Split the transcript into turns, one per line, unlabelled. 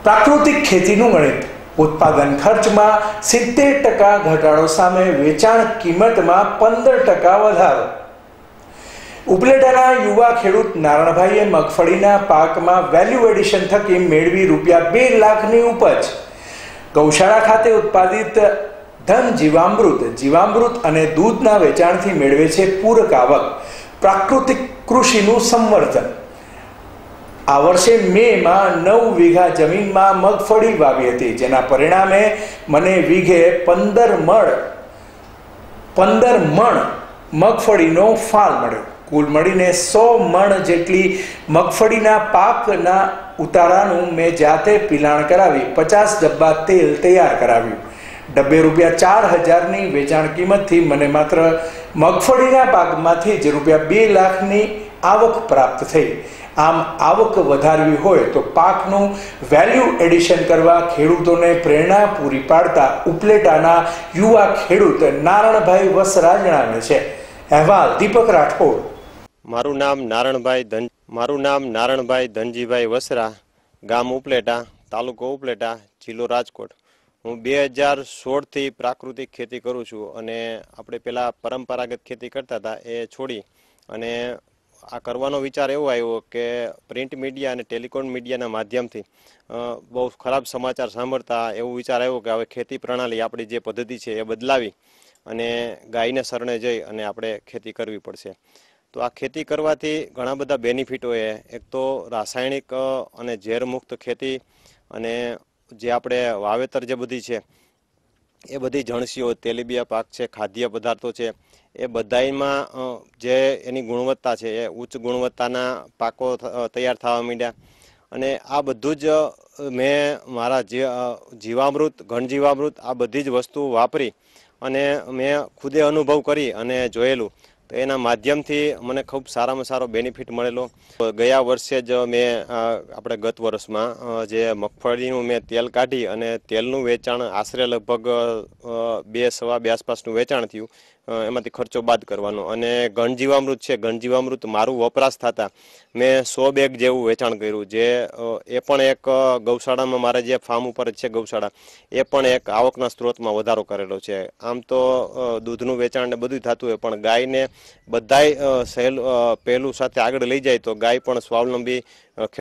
પ્રાકૃતિક ખેતીનું ગણિત. ઉત્પાદન ખર્ચમાં 70% ઘટાડો સામે વેચાણ કિંમતમાં 15% વધારો. ઉપલેટાના યુવા ખેડૂત નારણભાઈએ મગફળીના પાકમાં વેલ્યુ એડિશન થકી મેળવી ₹2 લાખની ઉપજ. ગૌશાળા ખાતે ઉત્પાદિત ધન જીવામૃત અને દૂધના વેચાણથી મેળવે છે પૂરક આવક. પ્રાકૃતિક કૃષિનું સંવર્ધન. આ વર્ષે મેમાં 9 વીઘા જમીનમાં મગફળી વાવી હતી, જેના પરિણામે મને વીઘે 15 મણ મગફળીનો ફાલ મળ્યો. કુલ મળીને 100 મણ જેટલી મગફળીના પાકના ઉતારાનું મેં જાતે પિલાણ કરાવી 50 ડબ્બા તેલ તૈયાર કરાવ્યું. ડબ્બે ₹4,000ની વેચાણ કિંમતથી મને માત્ર મગફળીના પાકમાંથી જ ₹2 લાખની આવક પ્રાપ્ત થઈ. આમ આવક વધારવી હોય તો પાકનું વેલ્યુ એડિશન કરવા ખેડૂતોને પ્રેરણા પૂરી પાડતા ઉપલેટાના યુવા ખેડૂત નારણભાઈ વસરા જણાવે છે. અહેવાલ દીપક રાઠોડ.
મારું નામ નારણભાઈ ધનજીભાઈ વસરા, ગામ ઉપલેટા, તાલુકો ઉપલેટા, જિલ્લો રાજકોટ. હું 2016થી પ્રાકૃતિક ખેતી કરું છું અને આપણે પેલા પરંપરાગત ખેતી કરતા હતા એ છોડી અને આ કરવાનો વિચાર એવો આવ્યો કે પ્રિન્ટ મીડિયા અને ટેલિકોમ મીડિયાના માધ્યમથી બહુ ખરાબ સમાચાર સાંભળતા એવો વિચાર આવ્યો કે હવે ખેતી પ્રણાલી આપણી જે પદ્ધતિ છે એ બદલાવી અને ગાયને શરણે જઈ અને આપણે ખેતી કરવી પડશે. તો આ ખેતી કરવાથી ઘણા બધા બેનિફિટ હોય. એક તો રાસાયણિક અને ઝેરમુક્ત ખેતી અને જે આપણે વાવેતર જે બધી છે એ બધી જણસીઓ, તેલીબિયા પાક છે, ખાદ્ય પદાર્થો છે, એ બધામાં જે એની ગુણવત્તા છે એ ઉચ્ચ ગુણવત્તાના પાકો તૈયાર થવા માંડ્યા. અને આ બધું જ મેં મારા ઘન જીવામૃત આ બધી જ વસ્તુ વાપરી અને મેં ખુદે અનુભવ કરી અને જોયેલું. તો એના માધ્યમથી મને ખૂબ સારામાં સારો બેનિફિટ મળેલો. ગયા વર્ષે જ મેં આપણે ગત વર્ષમાં જે મગફળીનું મેં તેલ કાઢી અને તેલનું વેચાણ આશરે લગભગ 2-2.5 આસપાસનું વેચાણ થયું. એમાંથી ખર્ચો બાદ કરવાનો. અને ઘન જીવામૃત મારું વપરાશ થતા મેં 100 બેગ જેવું વેચાણ કર્યું. જે એ પણ એક ગૌશાળામાં મારે જે ફાર્મ ઉપર છે ગૌશાળા, એ પણ એક આવકના સ્ત્રોતમાં વધારો કરેલો છે. આમ તો દૂધનું વેચાણ ને બધું થતું હોય, પણ ગાયને બધાય પહેલું સાથે આગળ લઈ જાય તો ગાય પણ સ્વાવલંબી